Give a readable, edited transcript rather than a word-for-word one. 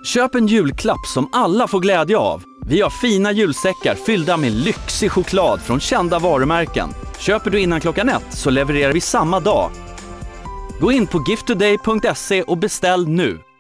Köp en julklapp som alla får glädje av. Vi har fina julsäckar fyllda med lyxig choklad från kända varumärken. Köper du innan klockan 1 så levererar vi samma dag. Gå in på gifttoday.se och beställ nu.